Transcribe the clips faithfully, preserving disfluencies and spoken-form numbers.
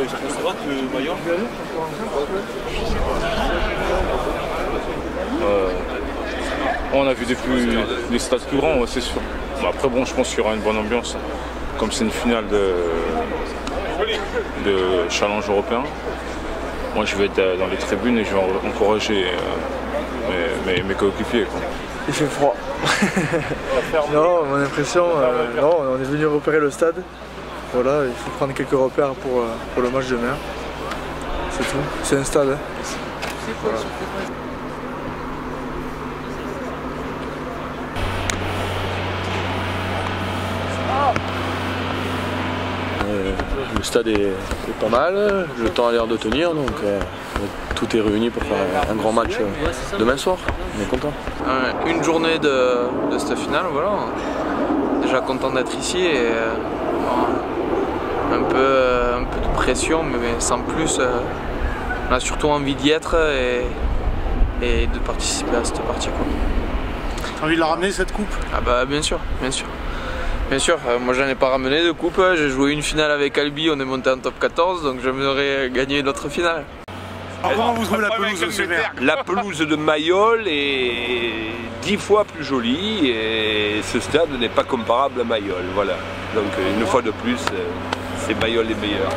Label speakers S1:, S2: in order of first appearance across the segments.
S1: Ça va que Mayol
S2: euh, On a vu des, plus, des stades plus grands, ouais, c'est sûr. Bon, après, bon, je pense qu'il y aura une bonne ambiance. Comme c'est une finale de, de challenge européen, moi je vais être dans les tribunes et je vais encourager euh, mes, mes, mes coéquipiers.
S3: Il fait froid. Non, mon impression, euh, non, on est venu repérer le stade. Voilà, il faut prendre quelques repères pour, pour le match de demain. C'est tout. C'est un stade. Hein. Voilà.
S4: Euh, le stade est, est pas mal, le temps a l'air de tenir, donc euh, tout est réuni pour faire un grand match euh, demain soir. On est content.
S5: Euh, une journée de, de cette finale, voilà. Déjà content d'être ici et euh, un, peu, un peu de pression, mais, mais sans plus. Euh, on a surtout envie d'y être et, et de participer à cette partie.
S1: T'as envie de la ramener cette coupe?
S5: Ah bah bien sûr, bien sûr. Bien sûr, euh, moi j'en ai pas ramené de coupe, j'ai joué une finale avec Albi, on est monté en top quatorze, donc j'aimerais gagner notre finale.
S1: Alors, comment vous trouvez la pelouse de Sévère?
S6: La pelouse de Mayol est dix fois plus jolie et ce stade n'est pas comparable à Mayol, voilà. Donc une fois de plus, c'est Mayol les meilleurs.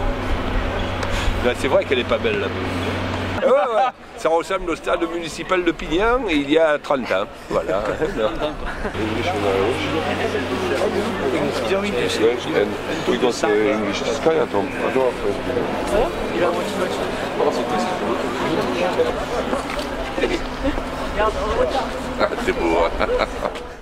S6: C'est vrai qu'elle n'est pas belle la pelouse. Ouais, ouais. Ça ressemble au stade municipal de Pignan il y a trente ans. Voilà.
S7: Ah, c'est beau.